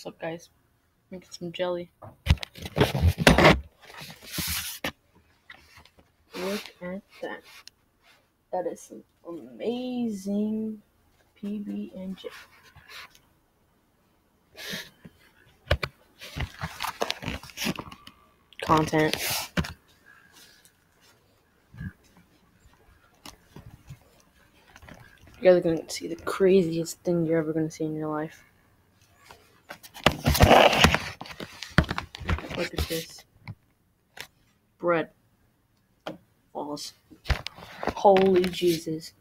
What's up, guys? Making some jelly. Look at that. That is some amazing PB&J. Content. You guys are going to see the craziest thing you're ever going to see in your life. Look at this. Bread. Balls. Holy Jesus.